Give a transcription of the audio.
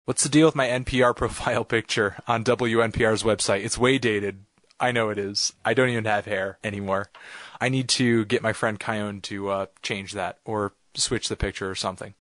What's the deal with my NPR profile picture on WNPR's website? It's way dated. I know it is. I don't even have hair anymore. I need to get my friend Kyone to change that or switch the picture or something.